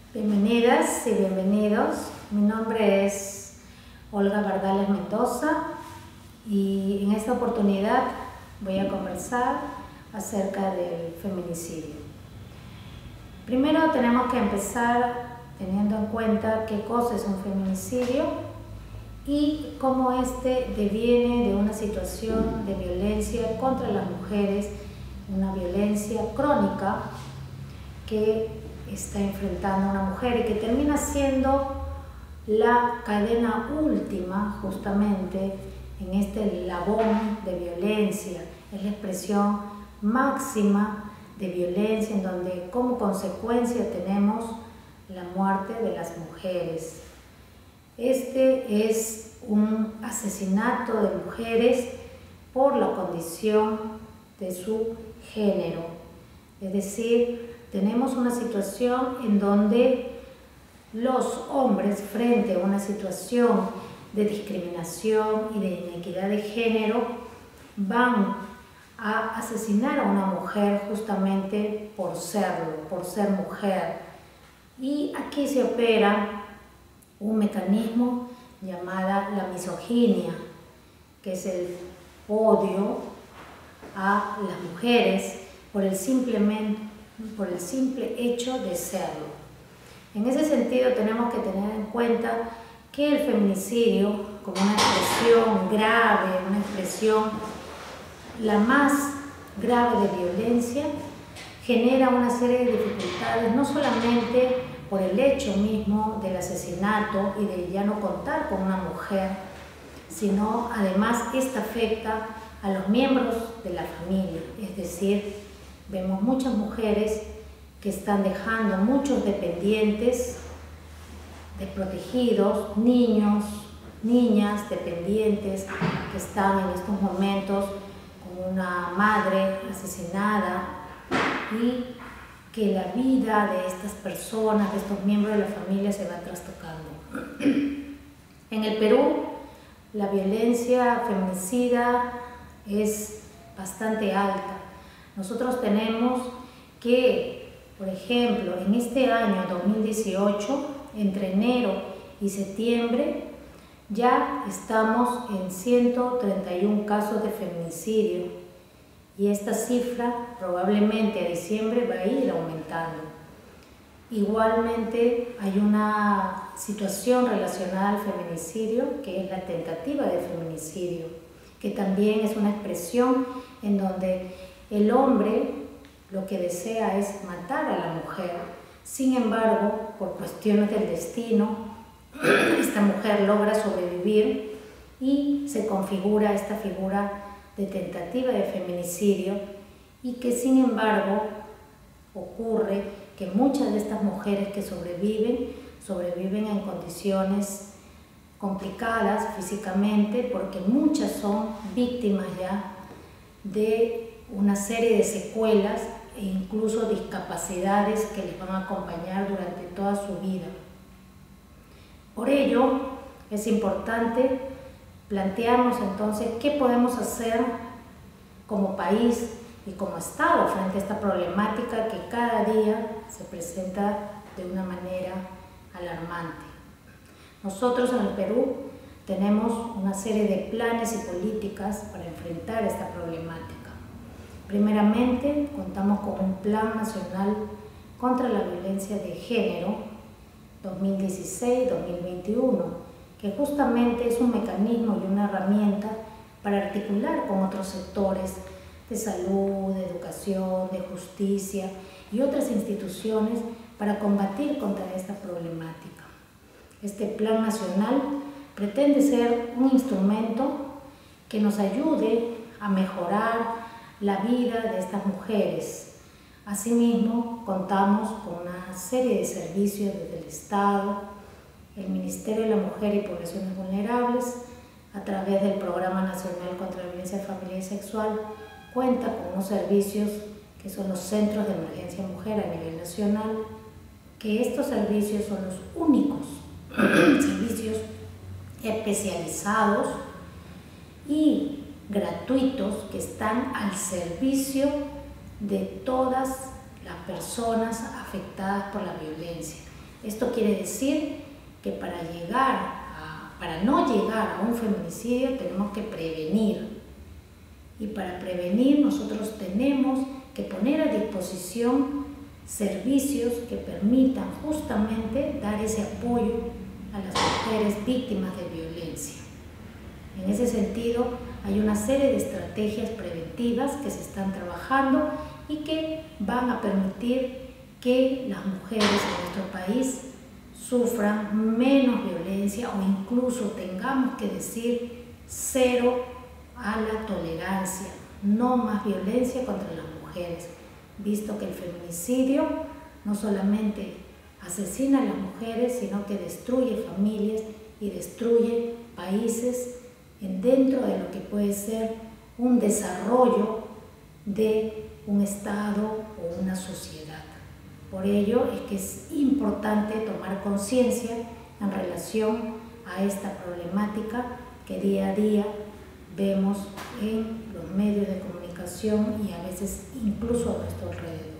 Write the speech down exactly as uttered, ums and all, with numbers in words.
Bienvenidas y bienvenidos. Mi nombre es Olga Bardales Mendoza y en esta oportunidad voy a conversar acerca del feminicidio. Primero tenemos que empezar teniendo en cuenta qué cosa es un feminicidio y cómo este deviene de una situación de violencia contra las mujeres, una violencia crónica que está enfrentando a una mujer y que termina siendo la cadena última justamente en este labón de violencia. Es la expresión máxima de violencia en donde como consecuencia tenemos la muerte de las mujeres. Este es un asesinato de mujeres por la condición de su género, es decir, tenemos una situación en donde los hombres, frente a una situación de discriminación y de inequidad de género, van a asesinar a una mujer justamente por serlo, por ser mujer. Y aquí se opera un mecanismo llamado la misoginia, que es el odio a las mujeres por el simplemente por el simple hecho de serlo. En ese sentido tenemos que tener en cuenta que el feminicidio, como una expresión grave, una expresión la más grave de violencia, genera una serie de dificultades, no solamente por el hecho mismo del asesinato y de ya no contar con una mujer, sino además esta afecta a los miembros de la familia, es decir, vemos muchas mujeres que están dejando muchos dependientes, desprotegidos, niños, niñas dependientes que están en estos momentos con una madre asesinada y que la vida de estas personas, de estos miembros de la familia se va trastocando. En el Perú, la violencia feminicida es bastante alta. Nosotros tenemos que, por ejemplo, en este año dos mil dieciocho, entre enero y septiembre, ya estamos en ciento treinta y uno casos de feminicidio y esta cifra probablemente a diciembre va a ir aumentando. Igualmente hay una situación relacionada al feminicidio que es la tentativa de feminicidio, que también es una expresión en donde el hombre lo que desea es matar a la mujer. Sin embargo, por cuestiones del destino, esta mujer logra sobrevivir y se configura esta figura de tentativa de feminicidio y que sin embargo ocurre que muchas de estas mujeres que sobreviven, sobreviven en condiciones complicadas físicamente porque muchas son víctimas ya de una serie de secuelas e incluso discapacidades que les van a acompañar durante toda su vida. Por ello, es importante plantearnos entonces qué podemos hacer como país y como Estado frente a esta problemática que cada día se presenta de una manera alarmante. Nosotros en el Perú tenemos una serie de planes y políticas para enfrentar esta problemática. Primeramente, contamos con un Plan Nacional contra la Violencia de Género dos mil dieciséis a dos mil veintiuno, que justamente es un mecanismo y una herramienta para articular con otros sectores de salud, de educación, de justicia y otras instituciones para combatir contra esta problemática. Este Plan Nacional pretende ser un instrumento que nos ayude a mejorar la vida de estas mujeres. Asimismo, contamos con una serie de servicios desde el Estado, el Ministerio de la Mujer y Poblaciones Vulnerables, a través del Programa Nacional contra la Violencia Familiar y Sexual, cuenta con unos servicios que son los Centros de Emergencia Mujer a nivel nacional, que estos servicios son los únicos servicios especializados y gratuitos que están al servicio de todas las personas afectadas por la violencia. Esto quiere decir que para llegar a, para no llegar a un feminicidio tenemos que prevenir. Y para prevenir nosotros tenemos que poner a disposición servicios que permitan justamente dar ese apoyo a las mujeres víctimas de violencia. En ese sentido, hay una serie de estrategias preventivas que se están trabajando y que van a permitir que las mujeres en nuestro país sufran menos violencia o incluso tengamos que decir cero a la tolerancia, no más violencia contra las mujeres, visto que el feminicidio no solamente asesina a las mujeres, sino que destruye familias y destruye países dentro de lo que puede ser un desarrollo de un Estado o una sociedad. Por ello es que es importante tomar conciencia en relación a esta problemática que día a día vemos en los medios de comunicación y a veces incluso a nuestro alrededor.